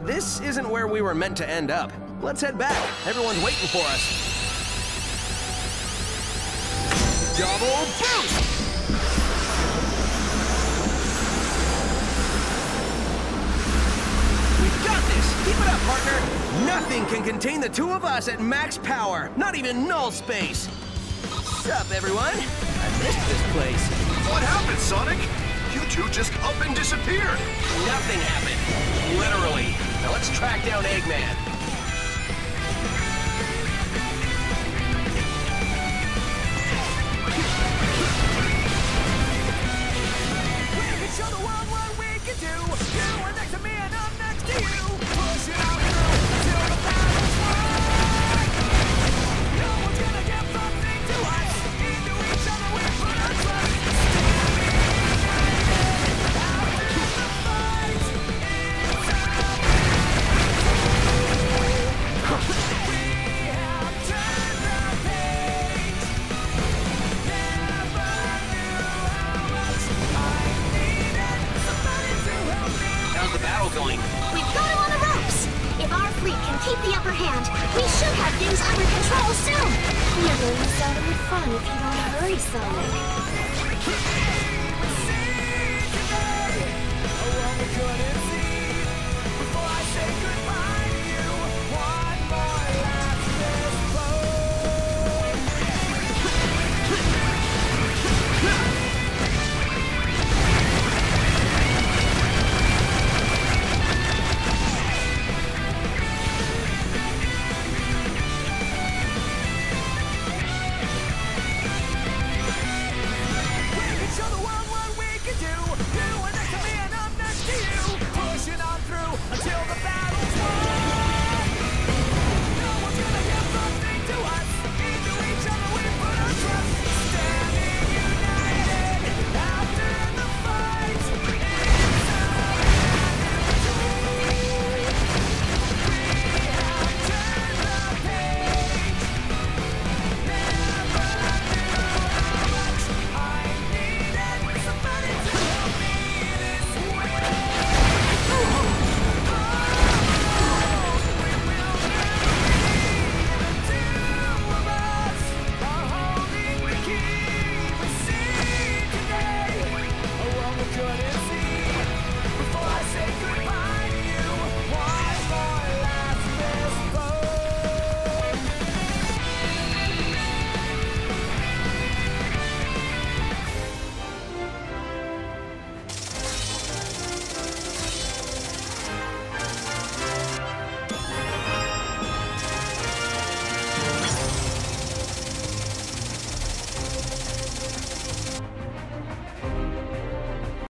This isn't where we were meant to end up. Let's head back. Everyone's waiting for us. Double boost! We've got this! Keep it up, partner! Nothing can contain the two of us at max power. Not even null space. What's up, everyone? I missed this place. What happened, Sonic? You two just up and disappeared. Nothing happened. Literally. Now let's track down Eggman. We can show the world what we can do. You are next to me and I'm next to you. Push it out through until the battle's won. No one's gonna get something to us. Into each other we put our trust. How's the battle going? We've got him on the ropes! If our fleet can keep the upper hand, we should have things under control soon! You're going to start with fun if you don't hurry, Sonic.